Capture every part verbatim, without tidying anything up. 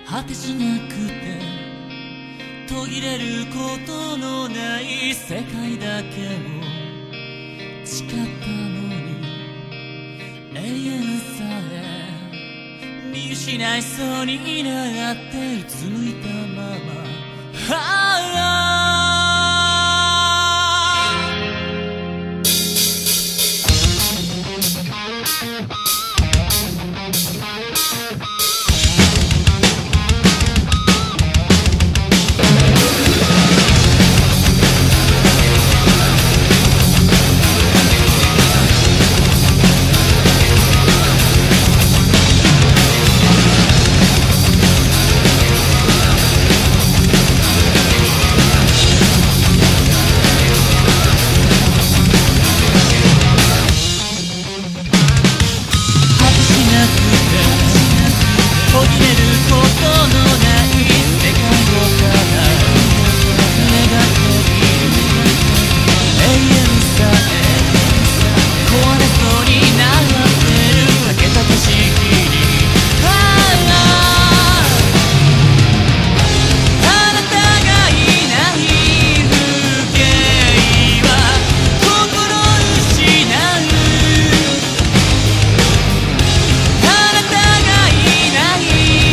果てしなくて途切れることのない世界だけを誓ったのに、永遠さえ見失いそうになってうつむいたまま、ああ途切れることのない世界をただ願っている。永遠さえ壊れそうになってるかけた景色に、あああなたがいない風景は心失う。あなたがいない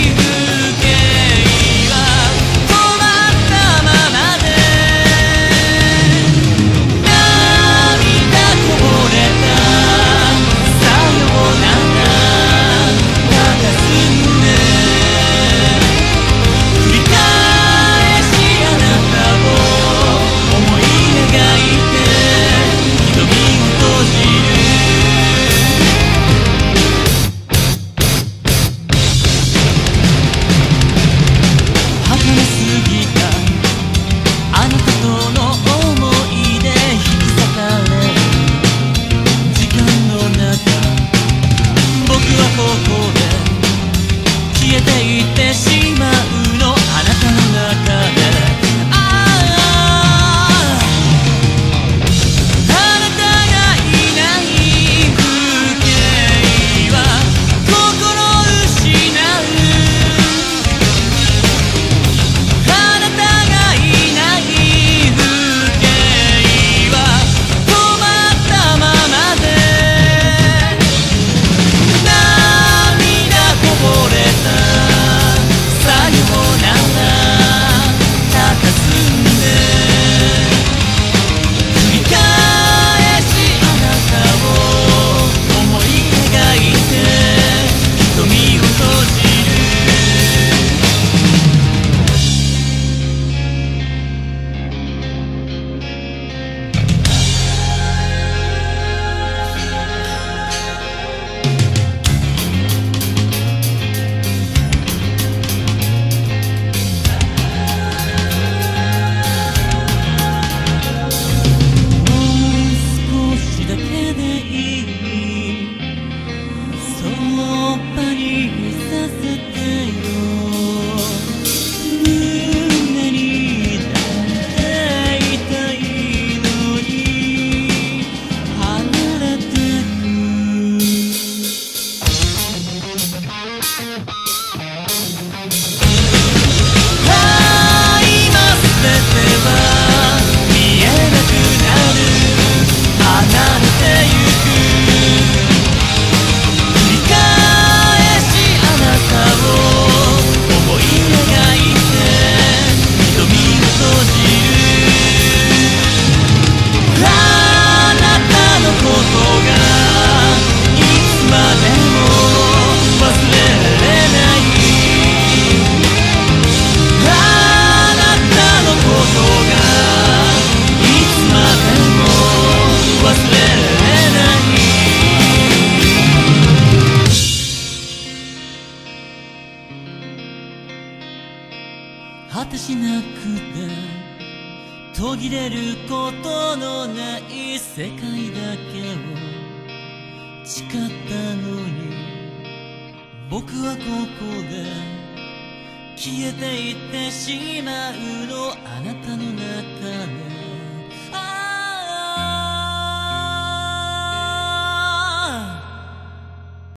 果てしなくて途切れることのない世界だけを誓ったのに、僕はここで消えていってしまうの、あなたの中で